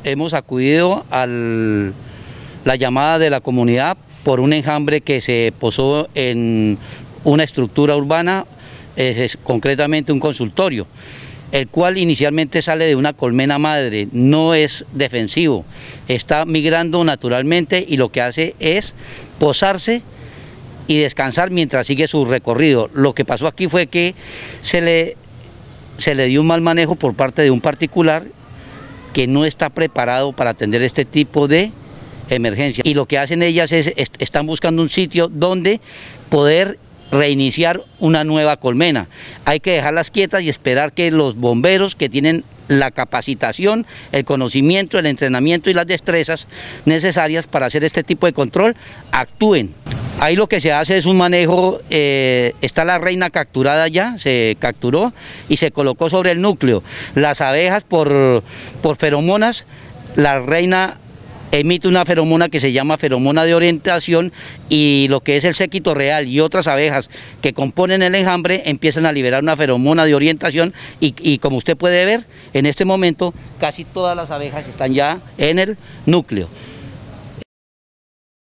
hemos acudido a la llamada de la comunidad por un enjambre que se posó en una estructura urbana, concretamente un consultorio, el cual inicialmente sale de una colmena madre, no es defensivo, está migrando naturalmente y lo que hace es posarse y descansar mientras sigue su recorrido. Lo que pasó aquí fue que se le dio un mal manejo por parte de un particular que no está preparado para atender este tipo de emergencia. Y lo que hacen ellas es, están buscando un sitio donde poder reiniciar una nueva colmena. Hay que dejarlas quietas y esperar que los bomberos, que tienen la capacitación, el conocimiento, el entrenamiento y las destrezas necesarias para hacer este tipo de control, actúen. Ahí lo que se hace es un manejo, está la reina capturada ya, se capturó y se colocó sobre el núcleo. Las abejas por feromonas, la reina emite una feromona que se llama feromona de orientación y lo que es el séquito real y otras abejas que componen el enjambre empiezan a liberar una feromona de orientación y como usted puede ver, en este momento casi todas las abejas están ya en el núcleo.